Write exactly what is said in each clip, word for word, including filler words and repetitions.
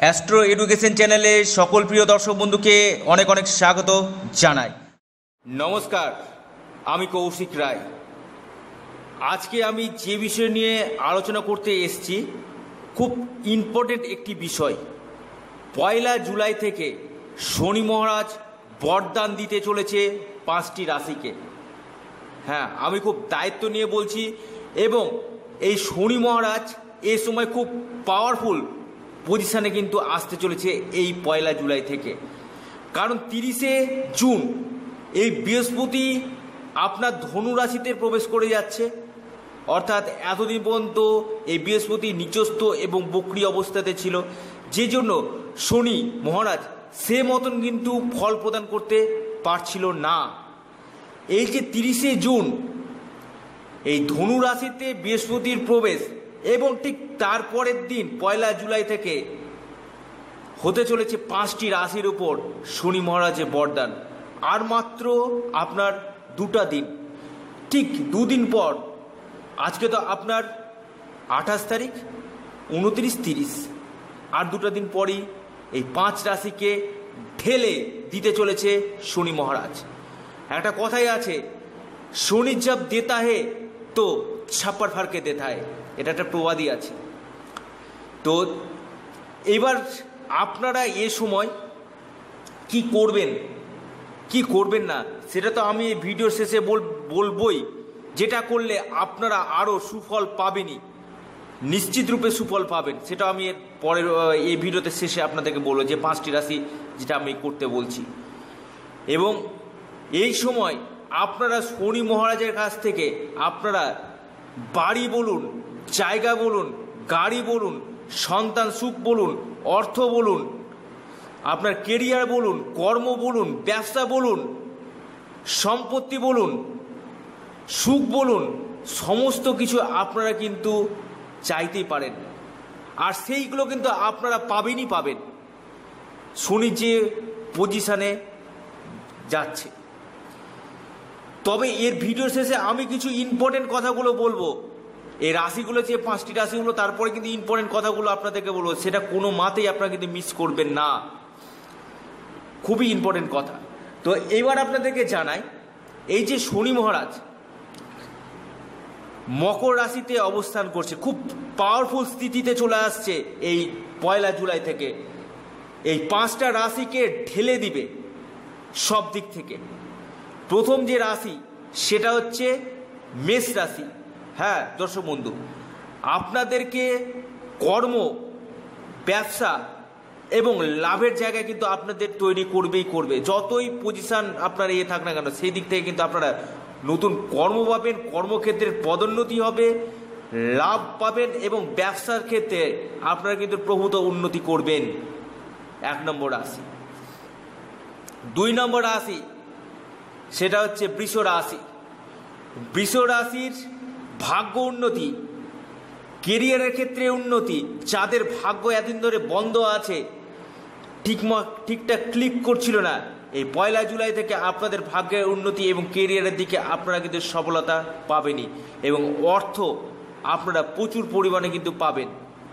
Astro education চ্যানেলে সকল প্রিয় দর্শক বন্ধুকে অনেক অনেক স্বাগত জানাই। নমস্কার, আমি কৌশিক রায়। আজকে আমি যে বিষয় নিয়ে আলোচনা করতে এসেছি খুব ইম্পর্টেন্ট একটি বিষয়। পয়লা জুলাই থেকে শনি মহারাজ বরদান দিতে চলেছে পাঁচটি রাশিকে। হ্যাঁ, আমি খুব দায়িত্ব নিয়ে বলছি, এবং এই শনি মহারাজ এ সময় খুব পাওয়ারফুল পজিশানে কিন্তু আসতে চলেছে এই পয়লা জুলাই থেকে। কারণ তিরিশে জুন এই বৃহস্পতি আপনার ধনু রাশিতে প্রবেশ করে যাচ্ছে। অর্থাৎ এতদিন পর্যন্ত এই বৃহস্পতি নিচস্থ এবং বক্রী অবস্থাতে ছিল, যে জন্য শনি মহারাজ সে মতন কিন্তু ফল প্রদান করতে পারছিল না। এই যে তিরিশে জুন এই ধনু রাশিতে বৃহস্পতির প্রবেশ, এবং ঠিক তারপরের দিন পয়লা জুলাই থেকে হতে চলেছে পাঁচটি রাশির উপর শনি মহারাজের বরদান। আর মাত্র আপনার দুটা দিন, ঠিক দুদিন পর, আজকে তো আপনার আঠাশ তারিখ, উনত্রিশ তিরিশ, আর দুটা দিন পরই এই পাঁচ রাশিকে ঢেলে দিতে চলেছে শনি মহারাজ। একটা কথাই আছে, শনি জব দেতা হে তো ছাপ্পার ফারকে দেতা হে, এটা একটা প্রবাদই আছে। তো এবার আপনারা এ সময় কি করবেন কি করবেন না সেটা তো আমি এই ভিডিওর শেষে বল বলবই যেটা করলে আপনারা আরও সুফল পাবেনই, নিশ্চিত রূপে সুফল পাবেন। সেটা আমি এর পরের এই ভিডিওতে শেষে আপনাদেরকে বলবো যে পাঁচটি রাশি যেটা আমি করতে বলছি। এবং এই সময় আপনারা শনি মহারাজের কাছ থেকে আপনারা বাড়ি বলুন, জায়গা বলুন, গাড়ি বলুন, সন্তান সুখ বলুন, অর্থ বলুন, আপনার কেরিয়ার বলুন, কর্ম বলুন, ব্যবসা বলুন, সম্পত্তি বলুন, সুখ বলুন, সমস্ত কিছু আপনারা কিন্তু চাইতেই পারেন। আর সেইগুলো কিন্তু আপনারা পাবেনই পাবেন শনি যে পজিশানে যাচ্ছে। তবে এর ভিডিও শেষে আমি কিছু ইম্পর্টেন্ট কথাগুলো বলবো, এই রাশিগুলো যে পাঁচটি রাশিগুলো, তারপরে কিন্তু ইম্পর্টেন্ট কথাগুলো আপনাদেরকে বলবো, সেটা কোনো মাতেই আপনারা কিন্তু মিস করবেন না, খুবই ইম্পর্টেন্ট কথা। তো এবার আপনাদেরকে জানাই, এই যে শনি মহারাজ মকর রাশিতে অবস্থান করছে, খুব পাওয়ারফুল স্থিতিতে চলে আসছে এই পয়লা জুলাই থেকে, এই পাঁচটা রাশিকে ঢেলে দিবে সব দিক থেকে। প্রথম যে রাশি সেটা হচ্ছে মেষ রাশি। হ্যাঁ দর্শক বন্ধু, আপনাদেরকে কর্ম, ব্যবসা এবং লাভের জায়গায় কিন্তু আপনাদের তৈরি করবেই করবে। যতই পজিশান আপনার ইয়ে থাক না কেন, সেই দিক থেকে কিন্তু আপনারা নতুন কর্ম পাবেন, কর্মক্ষেত্রের পদোন্নতি হবে, লাভ পাবেন, এবং ব্যবসার ক্ষেত্রে আপনারা কিন্তু প্রভূত উন্নতি করবেন। এক নম্বর রাশি। দুই নম্বর রাশি সেটা হচ্ছে বৃষ রাশি। বৃষ রাশির ভাগ্য উন্নতি, কেরিয়ারের ক্ষেত্রে উন্নতি। যাদের ভাগ্য এতদিন ধরে বন্ধ আছে, ঠিক ঠিকঠাক ক্লিক করছিল না, এই পয়লা জুলাই থেকে আপনাদের ভাগ্যের উন্নতি এবং কেরিয়ারের দিকে আপনারা কিন্তু সফলতা পাবেনই, এবং অর্থ আপনারা প্রচুর পরিমাণে কিন্তু পাবেন।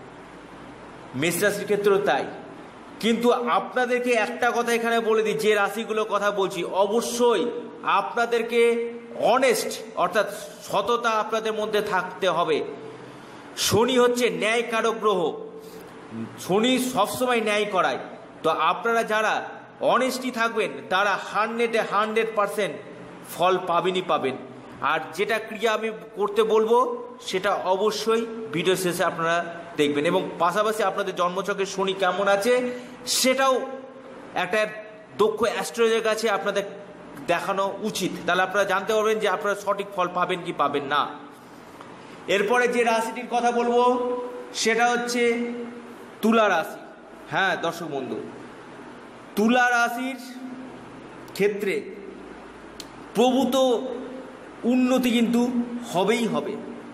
মেষ রাশির ক্ষেত্রেও তাই। কিন্তু আপনাদেরকে একটা কথা এখানে বলে দিই, যে রাশিগুলো কথা বলছি, অবশ্যই আপনাদেরকে অনেস্ট অর্থাৎ সততা আপনাদের মধ্যে থাকতে হবে। শনি হচ্ছে ন্যায়কারক গ্রহ, শনি সবসময় ন্যায় করায়। তো আপনারা যারা অনেস্টি থাকবেন তারা হান্ড্রেডে হান্ড্রেড পারসেন্ট ফল পাবেনই পাবেন। আর যেটা ক্রিয়া আমি করতে বলবো সেটা অবশ্যই ভিডিও শেষে আপনারা দেখবেন, এবং পাশাপাশি আপনাদের জন্মছকের শনি কেমন আছে সেটাও একটা দক্ষ অ্যাস্ট্রোলজারের কাছে আপনাদের দেখানো উচিত। তাহলে আপনারা জানতে পারবেন যে আপনারা সঠিক ফল পাবেন কি পাবেন না। এরপরে যে রাশিটির কথা বলবো সেটা হচ্ছে তুলা রাশি। হ্যাঁ দর্শক বন্ধু, তুলা রাশির ক্ষেত্রে প্রভূত উন্নতি কিন্তু হবেই হবে,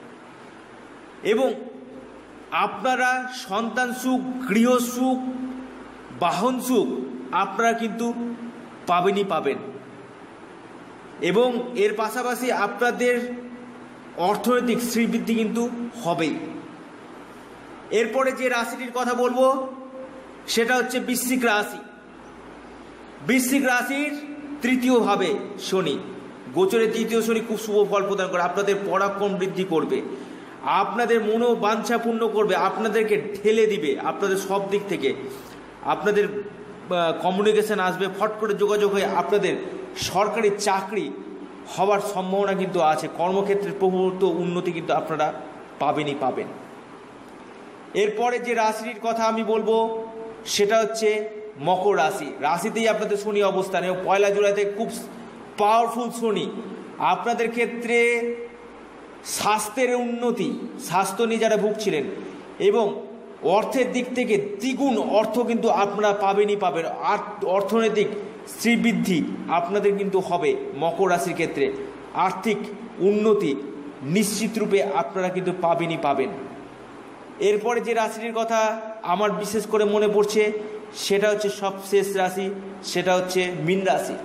এবং আপনারা সন্তান সুখ, গৃহ সুখ, বাহন সুখ আপনারা কিন্তু পাবেনই পাবেন, এবং এর পাশাপাশি আপনাদের অর্থনৈতিক শ্রীবৃদ্ধি কিন্তু হবেই। এরপরে যে রাশিটির কথা বলবো সেটা হচ্ছে বৃশ্চিক রাশি। বৃশ্চিক রাশির তৃতীয় ভাবে শনি, গোচরে তৃতীয় শনি খুব শুভ ফল প্রদান করে, আপনাদের পরাক্রম বৃদ্ধি করবে, আপনাদের মনোবাঞ্ছা পূর্ণ করবে, আপনাদেরকে ঢেলে দিবে আপনাদের সব দিক থেকে, আপনাদের কমিউনিকেশন আসবে, ফট করে যোগাযোগ হয়ে আপনাদের সরকারি চাকরি হওয়ার সম্ভাবনা কিন্তু আছে। কর্মক্ষেত্রের প্রভূত উন্নতি কিন্তু আপনারা পাবেনই পাবেন। এরপরে যে রাশির কথা আমি বলবো সেটা হচ্ছে মকর রাশি। রাশিতেই আপনাদের শনি অবস্থান এবং পয়লা জুলাইতে খুব পাওয়ারফুল শনি আপনাদের ক্ষেত্রে স্বাস্থ্যের উন্নতি, স্বাস্থ্য নিয়ে যারা ভুগছিলেন এবং অর্থের দিক থেকে দ্বিগুণ অর্থ কিন্তু আপনারা পাবেনই পাবেন। আর অর্থনৈতিক শ্রীবৃদ্ধি আপনাদের কিন্তু হবে। মকর রাশির ক্ষেত্রে আর্থিক উন্নতি নিশ্চিত রূপে আপনারা কিন্তু পাবেনই পাবেন। এরপরে যে রাশিটির কথা আমার বিশেষ করে মনে পড়ছে সেটা হচ্ছে সবশেষ রাশি, সেটা হচ্ছে মীন রাশি।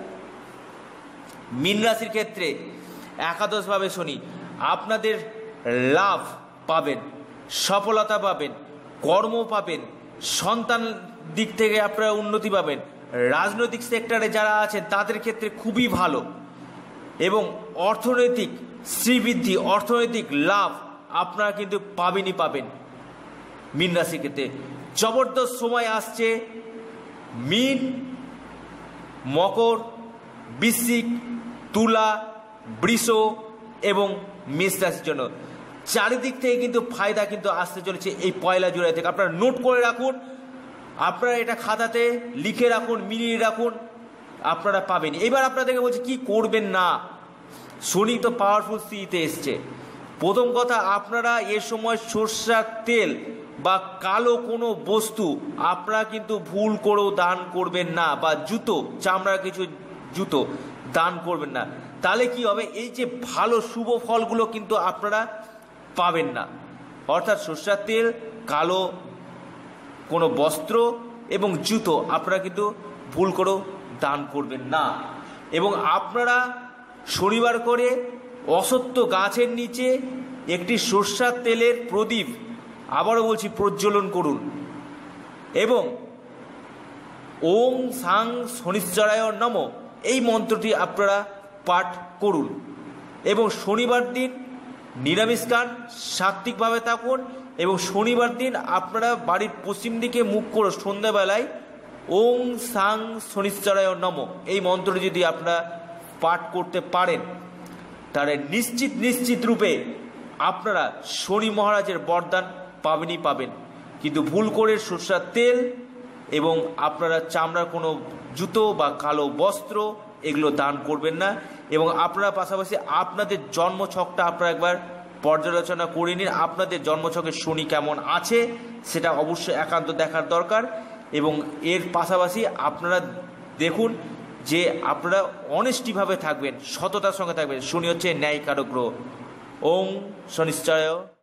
মীন রাশির ক্ষেত্রে একাদশভাবে শনি আপনাদের লাভ পাবেন, সফলতা পাবেন, কর্ম পাবেন, সন্তান দিক থেকে আপনারা উন্নতি পাবেন, রাজনৈতিক সেক্টরে যারা আছেন তাদের ক্ষেত্রে খুবই ভালো এবং অর্থনৈতিক শ্রীবৃদ্ধি, অর্থনৈতিক লাভ আপনারা কিন্তু পাবেনই পাবেন। মীন রাশির ক্ষেত্রে জবরদস্ত সময় আসছে মীন, মকর, বৃশ্চিক, তুলা, বৃষ এবং মেষ রাশির জন্য। চারিদিক থেকে কিন্তু ফায়দা কিন্তু আসতে চলেছে এই পয়লা জুলাই থেকে। আপনারা নোট করে রাখুন, আপনারা এটা খাতাতে লিখে রাখুন, মিলিয়ে রাখুন, আপনারা পাবেন। এবার আপনাদেরকে বলছি কি করবেন না। শনি তো পাওয়ারফুল স্থিতিতে এসছে। প্রথম কথা, আপনারা এ সময় সরষের তেল বা কালো কোনো বস্তু আপনারা কিন্তু ভুল করেও দান করবেন না, বা জুতো, চামড়ার কিছু জুতো দান করবেন না। তাহলে কি হবে, এই যে ভালো শুভ ফলগুলো কিন্তু আপনারা পাবেন না। অর্থাৎ সরষের তেল, কালো কোনো বস্ত্র এবং জুতো আপনারা কিন্তু ভুল করেও দান করবেন না। এবং আপনারা শনিবার করে অশ্বত্থ গাছের নিচে একটি সরষের তেলের প্রদীপ, আবারও বলছি, প্রজ্বলন করুন এবং ওং সাং শনিশ্চরায় নমঃ এই মন্ত্রটি আপনারা পাঠ করুন। এবং শনিবার দিন নিরামিষ খান, সাত্ত্বিকভাবে থাকুন এবং শনিবার দিন আপনারা বাড়ির পশ্চিম দিকে মুখ করে সন্ধ্যাবেলায় ওং সাং শনিশ্চরায় নমঃ এই মন্ত্রটি যদি আপনারা পাঠ করতে পারেন তাহলে নিশ্চিত নিশ্চিত রূপে আপনারা শনি মহারাজের বরদান পাবেনই পাবেন। কিন্তু ভুল করে সরষের তেল এবং আপনারা চামড়ার কোনো জুতো বা কালো বস্ত্র এগুলো দান করবেন না। এবং আপনারা পাশাপাশি আপনাদের জন্মছকটা আপনারা একবার পর্যালোচনা করে নিন, আপনাদের জন্মছকে শনি কেমন আছে সেটা অবশ্যই একান্ত দেখার দরকার। এবং এর পাশাপাশি আপনারা দেখুন যে আপনারা অনেস্টিভাবে থাকবেন, সততার সঙ্গে থাকবেন। শনি হচ্ছে ন্যায়কারক গ্রহ। ওং শনিশ্চরায়